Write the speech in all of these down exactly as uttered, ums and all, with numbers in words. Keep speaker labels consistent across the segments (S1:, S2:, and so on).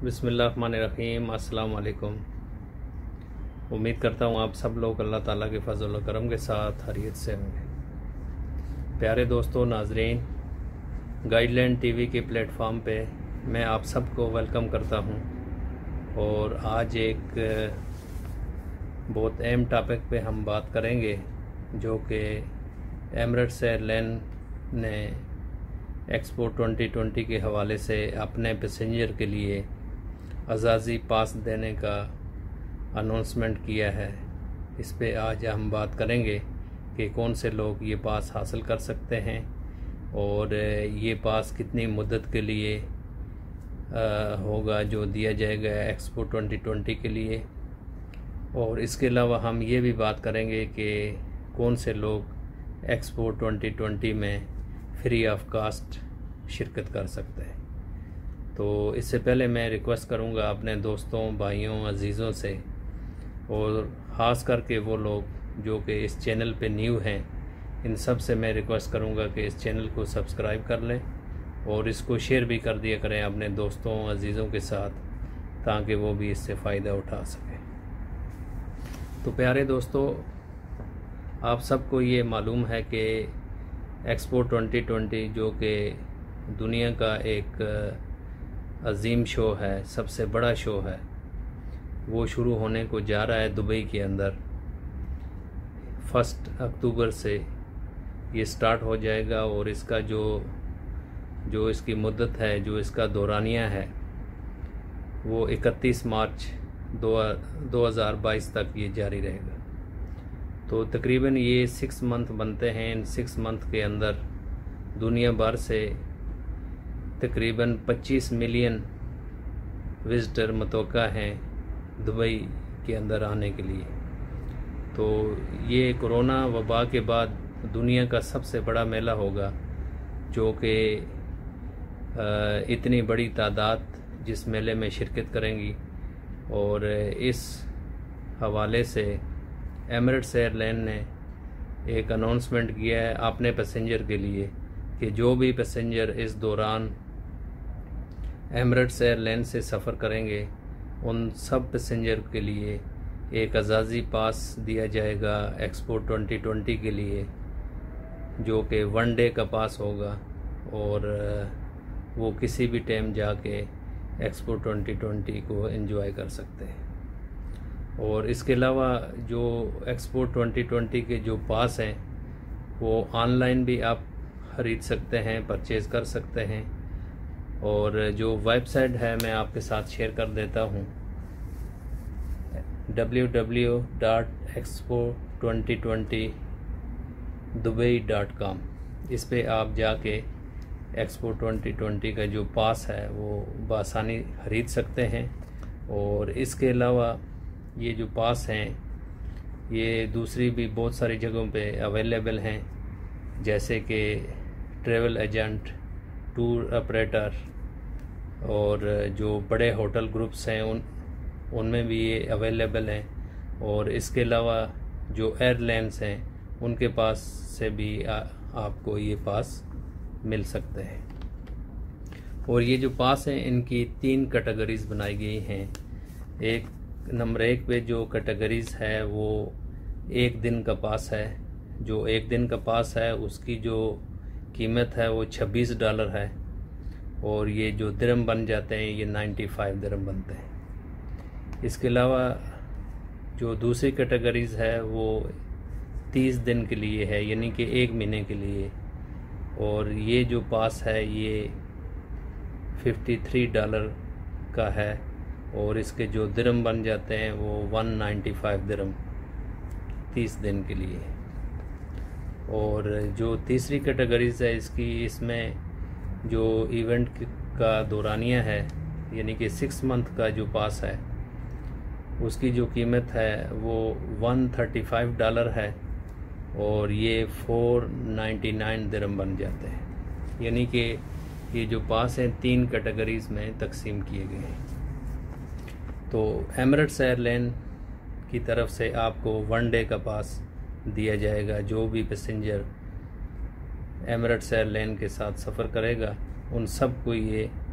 S1: बिस्मिल्लाहिर्रहमानिर्रहीम। अस्सलाम वालेकुम। उम्मीद करता हूँ आप सब लोग अल्लाह ताला के फजल और करम के साथ खैरियत से होंगे। प्यारे दोस्तों नाजरीन, गाइडलाइन टीवी के प्लेटफॉर्म पे मैं आप सबको वेलकम करता हूँ और आज एक बहुत अहम टॉपिक पे हम बात करेंगे जो कि एमिरेट्स एयरलाइन ने एक्सपो ट्वेंटी ट्वेंटी के हवाले से अपने पैसेंजर के लिए आज़ादी पास देने का अनाउंसमेंट किया है। इस पे आज हम बात करेंगे कि कौन से लोग ये पास हासिल कर सकते हैं और ये पास कितनी मुद्दत के लिए आ, होगा जो दिया जाएगा एक्सपो ट्वेंटी ट्वेंटी के लिए। और इसके अलावा हम ये भी बात करेंगे कि कौन से लोग एक्सपो ट्वेंटी ट्वेंटी में फ्री ऑफ कास्ट शिरकत कर सकते हैं। तो इससे पहले मैं रिक्वेस्ट करूंगा अपने दोस्तों, भाइयों, अजीज़ों से और ख़ास करके वो लोग जो कि इस चैनल पे न्यू हैं, इन सब से मैं रिक्वेस्ट करूंगा कि इस चैनल को सब्सक्राइब कर लें और इसको शेयर भी कर दिया करें अपने दोस्तों, अजीज़ों के साथ, ताकि वो भी इससे फ़ायदा उठा सकें। तो प्यारे दोस्तों, आप सबको ये मालूम है कि एक्सपो ट्वेंटी ट्वेंटी जो कि दुनिया का एक अजीम शो है, सबसे बड़ा शो है, वो शुरू होने को जा रहा है दुबई के अंदर। फर्स्ट अक्टूबर से ये स्टार्ट हो जाएगा और इसका जो जो इसकी मुद्दत है, जो इसका दौरानिया है, वो इकतीस मार्च दो हज़ार बाईस तक ये जारी रहेगा। तो तकरीबन ये सिक्स मंथ बनते हैं। इन सिक्स मंथ के अंदर दुनिया भर से तकरीबन पच्चीस मिलियन विज़िटर मुतवक्का हैं दुबई के अंदर आने के लिए। तो ये कोरोना वबा के बाद दुनिया का सबसे बड़ा मेला होगा जो कि इतनी बड़ी तादाद जिस मेले में शिरकत करेंगी। और इस हवाले से एमिरेट्स एयरलाइन ने एक अनाउंसमेंट किया है अपने पैसेंजर के लिए कि जो भी पैसेंजर इस दौरान एमिरेट्स एयरलाइन से सफ़र करेंगे, उन सब पैसेंजर के लिए एक आज़ादी पास दिया जाएगा एक्सपो ट्वेंटी ट्वेंटी के लिए, जो कि वन डे का पास होगा और वो किसी भी टाइम जाके एक्सपो ट्वेंटी ट्वेंटी को एंजॉय कर सकते हैं। और इसके अलावा जो एक्सपो ट्वेंटी ट्वेंटी के जो पास हैं वो ऑनलाइन भी आप ख़रीद सकते हैं, परचेज़ कर सकते हैं। और जो वेबसाइट है मैं आपके साथ शेयर कर देता हूँ, W W W dot expo twenty twenty Dubai dot com. इस पे आप जाके एक्सपो ट्वेंटी ट्वेंटी का जो पास है वो बआसानी ख़रीद सकते हैं। और इसके अलावा ये जो पास हैं ये दूसरी भी बहुत सारी जगहों पे अवेलेबल हैं, जैसे कि ट्रैवल एजेंट, टूर ऑपरेटर और जो बड़े होटल ग्रुप्स हैं उन उनमें भी ये अवेलेबल हैं। और इसके अलावा जो एयरलाइंस हैं उनके पास से भी आ, आपको ये पास मिल सकते हैं। और ये जो पास हैं इनकी तीन कैटेगरीज बनाई गई हैं। एक नंबर एक पे जो कैटेगरीज है वो एक दिन का पास है। जो एक दिन का पास है उसकी जो कीमत है वो छब्बीस डॉलर है और ये जो दिरहम बन जाते हैं ये नाइन्टी फाइव दिरहम बनते हैं। इसके अलावा जो दूसरी कैटेगरीज है वो तीस दिन के लिए है, यानी कि एक महीने के लिए। और ये जो पास है ये तिरेपन डॉलर का है और इसके जो दिरहम बन जाते हैं वो एक सौ पचानवे दिरहम तीस दिन के लिए। और जो तीसरी कैटेगरीज है इसकी, इसमें जो इवेंट का दौरानिया है, यानी कि सिक्स मंथ का जो पास है, उसकी जो कीमत है वो एक सौ पैंतीस डॉलर है और ये चार सौ निन्यानवे दिरहम बन जाते हैं। यानी कि ये जो पास हैं तीन कैटेगरीज में तकसीम किए गए हैं। तो एमिरेट्स एयरलाइन की तरफ से आपको वन डे का पास दिया जाएगा। जो भी पैसेंजर एमिरेट्स एयरलाइन के साथ सफ़र करेगा उन सब को ये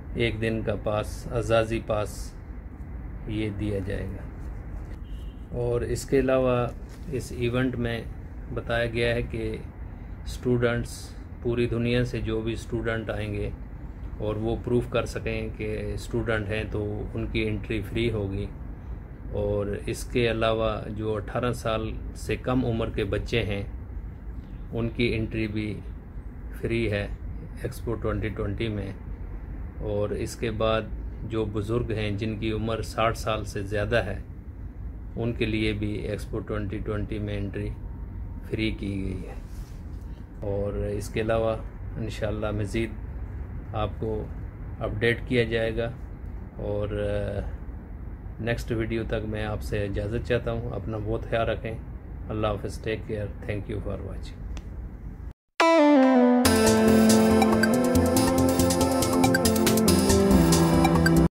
S1: एक दिन का पास, आज़ाजी पास ये दिया जाएगा। और इसके अलावा इस इवेंट में बताया गया है कि स्टूडेंट्स पूरी दुनिया से जो भी स्टूडेंट आएंगे और वो प्रूव कर सकें कि स्टूडेंट हैं तो उनकी एंट्री फ्री होगी। और इसके अलावा जो अठारह साल से कम उम्र के बच्चे हैं उनकी एंट्री भी फ्री है एक्सपो ट्वेंटी ट्वेंटी में। और इसके बाद जो बुज़ुर्ग हैं जिनकी उम्र साठ साल से ज़्यादा है उनके लिए भी एक्सपो ट्वेंटी ट्वेंटी में एंट्री फ्री की गई है। और इसके अलावा इंशाअल्लाह मज़ीद आपको अपडेट किया जाएगा। और नेक्स्ट वीडियो तक मैं आपसे इजाज़त चाहता हूँ। अपना बहुत ख्याल रखें। अल्लाह हाफ़िज़, take care, thank you for watching.